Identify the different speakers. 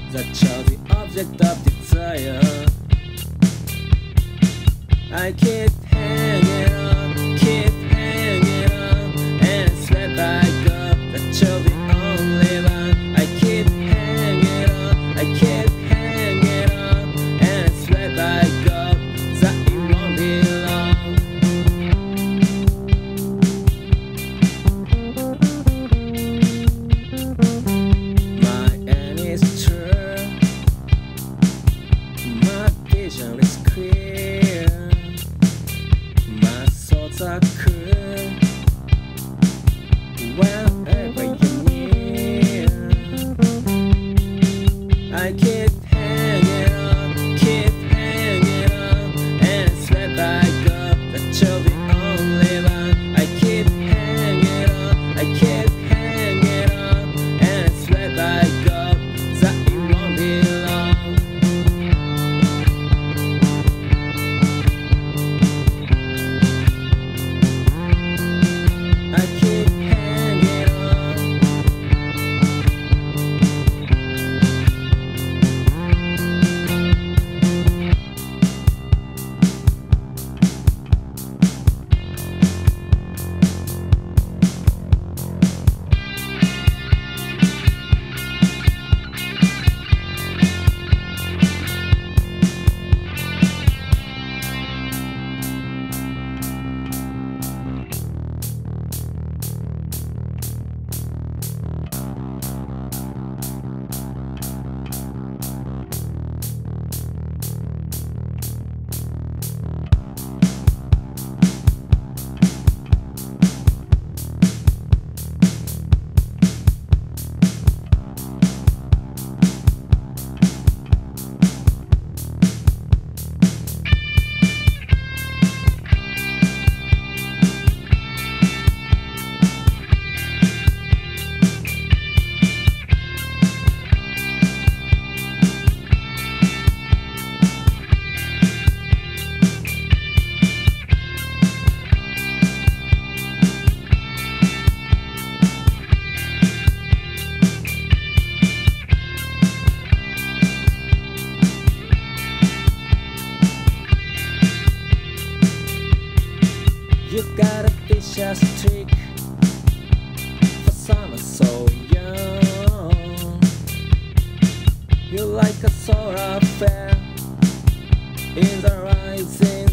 Speaker 1: that you're the object of desire. I keep hanging on, and I swear by God that you're the only one. I keep hanging on, and I swear by God that it won't be long. My end is true, my vision is clear, my thoughts are cool whenever you're near. I keep hanging on, and I swear by God that you're the only one. I keep hanging on, and I swear by God that it won't be long. I keep hanging on. You got a vicious trick for someone so young. You like a sort of fair in the rising